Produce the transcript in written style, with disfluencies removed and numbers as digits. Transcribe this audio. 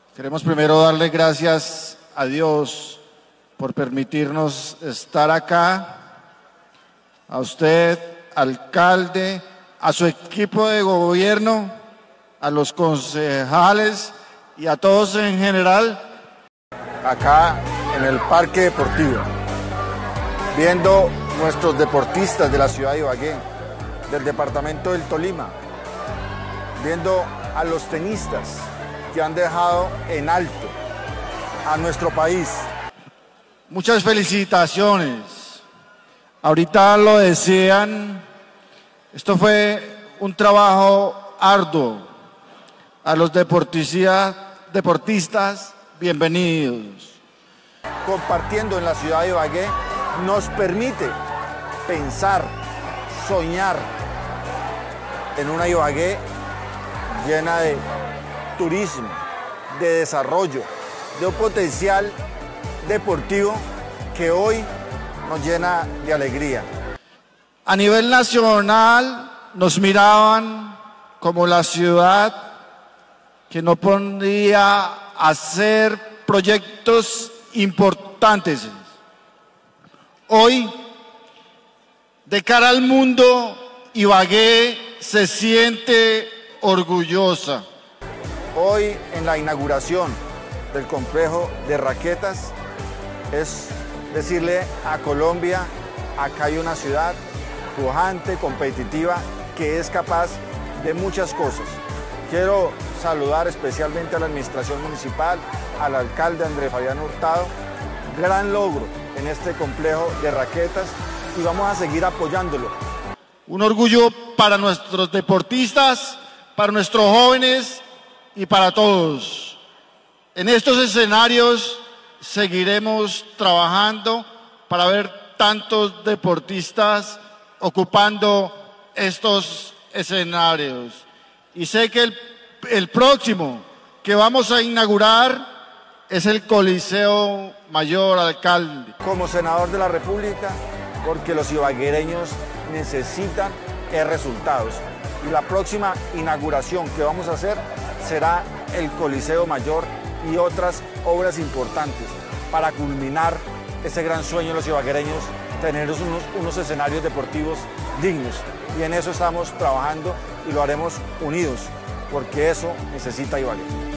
Queremos primero darle gracias a Dios por permitirnos estar acá, a usted, alcalde, a su equipo de gobierno, a los concejales y a todos en general. Acá en el Parque Deportivo, viendo nuestros deportistas de la ciudad de Ibagué, del departamento del Tolima, viendo a los tenistas que han dejado en alto a nuestro país. Muchas felicitaciones. Ahorita lo decían, esto fue un trabajo arduo. A los deportistas, bienvenidos. Compartiendo en la ciudad de Ibagué nos permite pensar, soñar en una Ibagué llena de turismo, de desarrollo, de un potencial deportivo que hoy nos llena de alegría. A nivel nacional nos miraban como la ciudad que no podía hacer proyectos importantes. Hoy, de cara al mundo, Ibagué se siente orgullosa. Hoy, en la inauguración del complejo de raquetas, es decirle a Colombia, acá hay una ciudad pujante, competitiva, que es capaz de muchas cosas. Quiero saludar especialmente a la administración municipal, al alcalde Andrés Fabián Hurtado. Gran logro en este complejo de raquetas y vamos a seguir apoyándolo. Un orgullo para nuestros deportistas, para nuestros jóvenes y para todos. En estos escenarios seguiremos trabajando para ver tantos deportistas ocupando estos escenarios. Y sé que el próximo que vamos a inaugurar es el Coliseo Mayor, alcalde. Como senador de la República, porque los ibaguereños necesitan resultados. Y la próxima inauguración que vamos a hacer será el Coliseo Mayor y otras obras importantes para culminar ese gran sueño de los ibaguereños, tener unos escenarios deportivos dignos. Y en eso estamos trabajando y lo haremos unidos, porque eso necesita Ibagué.